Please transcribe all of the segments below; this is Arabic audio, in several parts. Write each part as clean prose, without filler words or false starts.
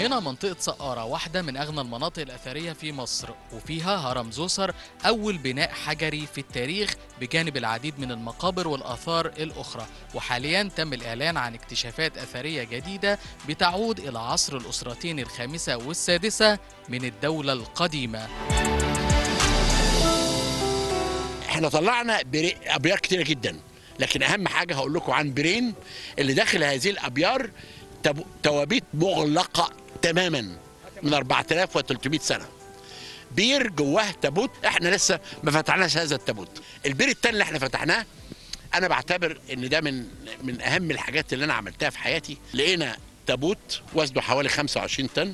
هنا منطقة سقارة واحدة من أغنى المناطق الأثرية في مصر، وفيها هرم زوسر أول بناء حجري في التاريخ بجانب العديد من المقابر والآثار الأخرى. وحاليا تم الإعلان عن اكتشافات أثرية جديدة بتعود إلى عصر الأسرتين الخامسة والسادسة من الدولة القديمة. احنا طلعنا أبيار كتيرة جدا، لكن أهم حاجة هقول لكم عن بيرين اللي داخل هذه الأبيار توابيت مغلقة تماما من 4300 سنة. بير جواه تابوت، احنا لسه ما فتحناش هذا التابوت. البير التاني اللي احنا فتحناه انا بعتبر ان ده من اهم الحاجات اللي انا عملتها في حياتي. لقينا تابوت وزنه حوالي 25 طن،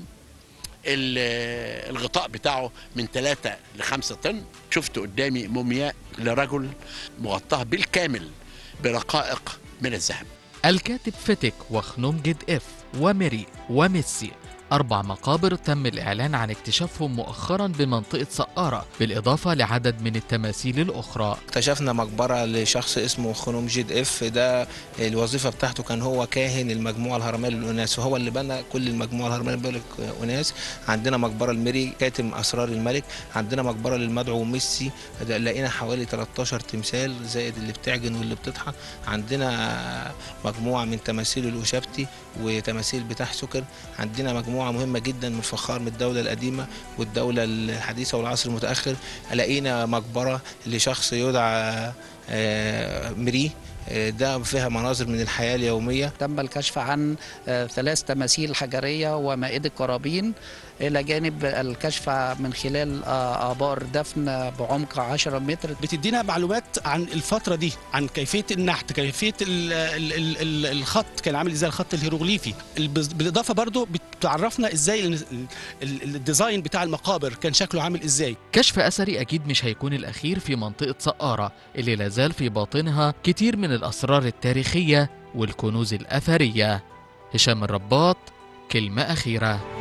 الغطاء بتاعه من 3 ل 5 طن. شفت قدامي مومياء لرجل مغطاه بالكامل برقائق من الذهب. الكاتب فتك وخنومجد اف وميري وميسي، 4 مقابر تم الإعلان عن اكتشافهم مؤخرا بمنطقة سقارة، بالإضافة لعدد من التماثيل الأخرى. اكتشفنا مقبرة لشخص اسمه خنومجد اف، ده الوظيفة بتاعته كان هو كاهن المجموعة الهرمية للأناس، وهو اللي بنى كل المجموعة الهرمية للأناس. عندنا مقبرة الميري كاتم أسرار الملك، عندنا مقبرة للمدعو ميسي لقينا حوالي 13 تمثال زائد اللي بتعجن واللي بتطحن. عندنا مجموعة من تماثيل الأوشبتي وتماثيل بتاع سكر. عندنا مجموعة مهمة جدا من الفخار من الدولة القديمة والدولة الحديثة والعصر المتأخر. لقينا مقبرة لشخص يدعى مري، ده فيها مناظر من الحياة اليومية. تم الكشف عن 3 تماثيل حجرية ومائدة قرابين، إلى جانب الكشف من خلال آبار دفن بعمق 10 متر. بتدينا معلومات عن الفترة دي، عن كيفية النحت، كيفية الخط كان عامل ازاي، الخط الهيروغليفي. بالإضافة برضو بتعرفنا ازاي الديزاين بتاع المقابر كان شكله عامل ازاي. كشف أثري أكيد مش هيكون الأخير في منطقة سقارة اللي لازال في باطنها كتير من الأسرار التاريخية والكنوز الأثرية. هشام الرباط، كلمة أخيرة.